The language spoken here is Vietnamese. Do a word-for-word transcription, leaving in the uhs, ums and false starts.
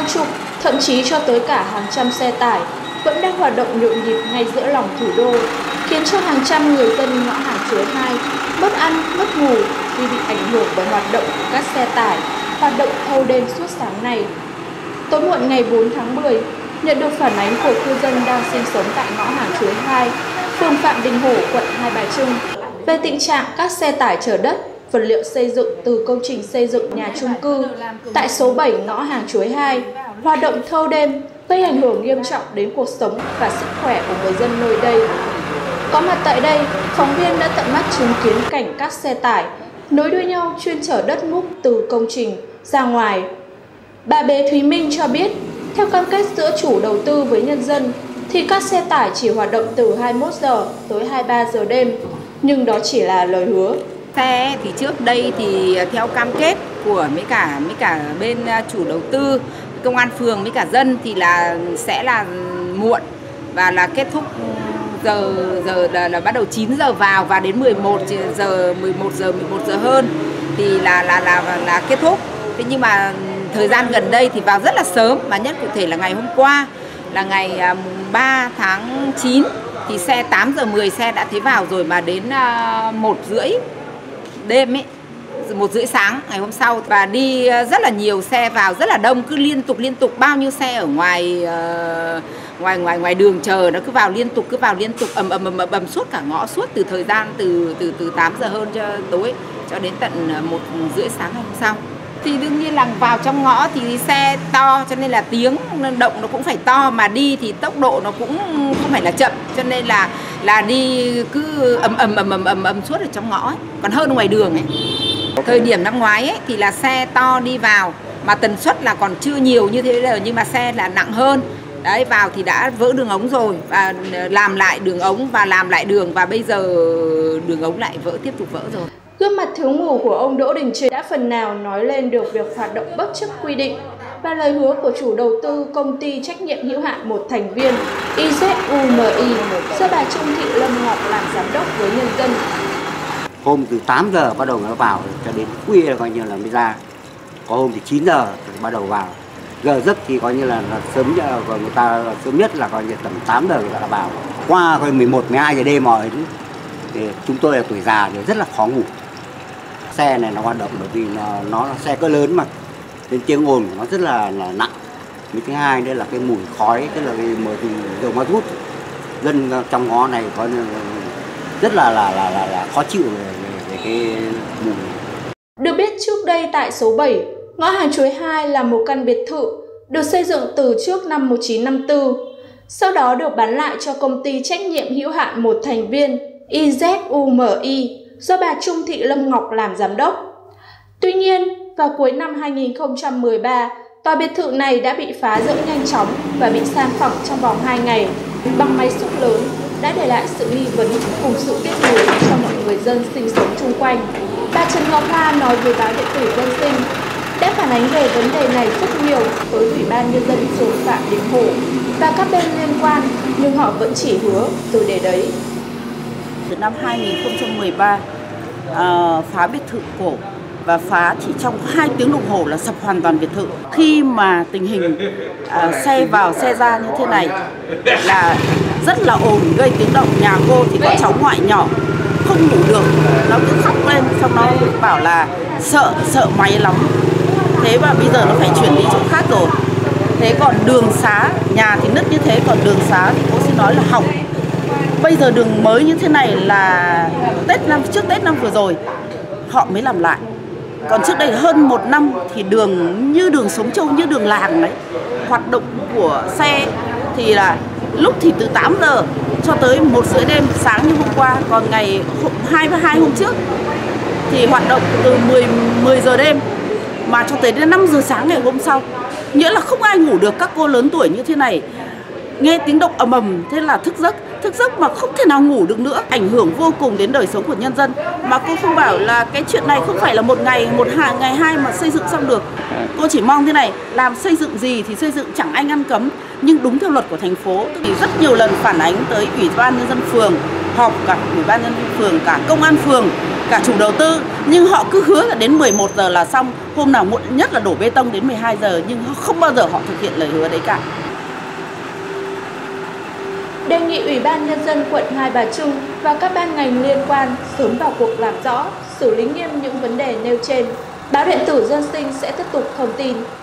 hàng chục, thậm chí cho tới cả hàng trăm xe tải vẫn đang hoạt động nhộn nhịp ngay giữa lòng thủ đô, khiến cho hàng trăm người dân ngõ hàng Chuối hai mất ăn, mất ngủ vì bị ảnh hưởng bởi hoạt động của các xe tải hoạt động thâu đêm suốt sáng này. Tối muộn ngày bốn tháng mười, nhận được phản ánh của cư dân đang sinh sống tại ngõ hàng Chuối hai, phường Phạm Đình Hổ, quận Hai Bà Trưng về tình trạng các xe tải chở đất, vật liệu xây dựng từ công trình xây dựng nhà chung cư tại số bảy ngõ hàng Chuối hai hoạt động thâu đêm, gây ảnh hưởng nghiêm trọng đến cuộc sống và sức khỏe của người dân nơi đây. Có mặt tại đây, phóng viên đã tận mắt chứng kiến cảnh các xe tải nối đuôi nhau chuyên chở đất múc từ công trình ra ngoài. Bà Bế Thúy Minh cho biết, theo cam kết giữa chủ đầu tư với nhân dân, thì các xe tải chỉ hoạt động từ hai mươi mốt giờ tới hai mươi ba giờ đêm, nhưng đó chỉ là lời hứa. Xe thì trước đây thì theo cam kết của mấy cả mấy cả bên chủ đầu tư, công an phường với cả dân thì là sẽ là muộn và là kết thúc giờ giờ là, là bắt đầu chín giờ vào và đến mười một giờ mười một giờ mười một giờ hơn thì là là là là, là kết thúc. Thế nhưng mà thời gian gần đây thì vào rất là sớm, mà nhất cụ thể là ngày hôm qua là ngày ba tháng chín thì xe tám giờ mười xe đã thấy vào rồi, mà đến một rưỡi đêm ấy, một rưỡi sáng ngày hôm sau, và đi rất là nhiều xe vào, rất là đông, cứ liên tục liên tục bao nhiêu xe ở ngoài uh, ngoài ngoài ngoài đường chờ nó cứ vào liên tục cứ vào liên tục ầm ầm ầm ầm suốt cả ngõ, suốt từ thời gian từ từ từ tám giờ hơn cho tối cho đến tận một rưỡi sáng ngày hôm sau. Thì đương nhiên là vào trong ngõ thì xe to cho nên là tiếng động nó cũng phải to, mà đi thì tốc độ nó cũng không phải là chậm, cho nên là là đi cứ ầm ầm ầm ầm ầm ầm suốt ở trong ngõ ấy. Còn hơn ngoài đường ấy. Thời điểm năm ngoái ấy thì là xe to đi vào mà tần suất là còn chưa nhiều như thế giờ, nhưng mà xe là nặng hơn. Đấy, vào thì đã vỡ đường ống rồi và làm lại đường ống và làm lại đường, và bây giờ đường ống lại vỡ, tiếp tục vỡ rồi. Gương mặt thiếu ngủ của ông Đỗ Đình Trì đã phần nào nói lên được việc hoạt động bất chấp quy định và lời hứa của chủ đầu tư công ty trách nhiệm hữu hạn một thành viên i zét u em i do bà Trung Thị Lâm Ngọc làm giám đốc với nhân dân. Hôm từ tám giờ bắt đầu nó vào cho đến khuya là coi như là mới ra. Có hôm thì chín giờ thì bắt đầu vào. Giờ giấc thì coi như là, là sớm nhất, người ta là sớm nhất là coi như tầm tám giờ người ta đã vào. Qua coi mười một, mười hai giờ đêm rồi thì chúng tôi là tuổi già thì rất là khó ngủ. Xe này nó hoạt động bởi vì nó, nó là xe cỡ lớn mà nên tiếng ồn của nó rất là, là nặng. Cái thứ hai nữa là cái mùi khói, tức là cái mùi dầu ma rút. Dân trong ngõ này có rất là là là là, là khó chịu về, về, về cái mùi. Được biết trước đây tại số bảy, ngõ hàng Chuối hai là một căn biệt thự được xây dựng từ trước năm một nghìn chín trăm năm mươi tư, sau đó được bán lại cho công ty trách nhiệm hữu hạn một thành viên i zét u em i do bà Trung Thị Lâm Ngọc làm giám đốc. Tuy nhiên, vào cuối năm hai nghìn không trăm mười ba, tòa biệt thự này đã bị phá rỡ nhanh chóng và bị san phẳng trong vòng hai ngày bằng máy xúc lớn, đã để lại sự nghi vấn cùng sự tiếc nuối cho mọi người dân sinh sống chung quanh. Bà Trần Ngọc Hoa nói với báo điện tử Dân Sinh đã phản ánh về vấn đề này rất nhiều với Ủy ban Nhân dân phường Phạm Đình Hổ và các bên liên quan, nhưng họ vẫn chỉ hứa từ để đấy. Từ năm hai nghìn không trăm mười ba, à, phá biệt thự cổ và phá chỉ trong hai tiếng đồng hồ là sập hoàn toàn biệt thự. Khi mà tình hình à, xe vào xe ra như thế này là rất là ồn, gây tiếng động. Nhà cô thì có cháu ngoại nhỏ không ngủ được, nó cứ khóc lên, xong nó bảo là sợ sợ máy lắm. Thế và bây giờ nó phải chuyển đi chỗ khác rồi. Thế còn đường xá, nhà thì nứt như thế, còn đường xá thì cô xin nói là hỏng. Bây giờ đường mới như thế này là Tết năm trước Tết năm vừa rồi họ mới làm lại. Còn trước đây hơn một năm thì đường như đường Sống Châu, như đường làng đấy. Hoạt động của xe thì là lúc thì từ tám giờ cho tới một rưỡi đêm, sáng như hôm qua. Còn ngày hai mươi hai hôm trước thì hoạt động từ mười giờ đêm mà cho tới đến năm giờ sáng ngày hôm sau. Nghĩa là không ai ngủ được, các cô lớn tuổi như thế này nghe tiếng động ầm ầm, thế là thức giấc, thức giấc mà không thể nào ngủ được nữa, ảnh hưởng vô cùng đến đời sống của nhân dân. Mà cô không bảo là cái chuyện này không phải là một ngày, một hai, ngày hai mà xây dựng xong được. Cô chỉ mong thế này, làm xây dựng gì thì xây dựng chẳng ai ngăn cấm, nhưng đúng theo luật của thành phố. Thì rất nhiều lần phản ánh tới Ủy ban Nhân dân phường, họp cả Ủy ban Nhân dân phường, cả công an phường, cả chủ đầu tư, nhưng họ cứ hứa là đến mười một giờ là xong, hôm nào muộn nhất là đổ bê tông đến mười hai giờ, nhưng không bao giờ họ thực hiện lời hứa đấy cả. Đề nghị Ủy ban Nhân dân quận Hai Bà Trưng và các ban ngành liên quan sớm vào cuộc làm rõ, xử lý nghiêm những vấn đề nêu trên. Báo điện tử Dân Sinh sẽ tiếp tục thông tin.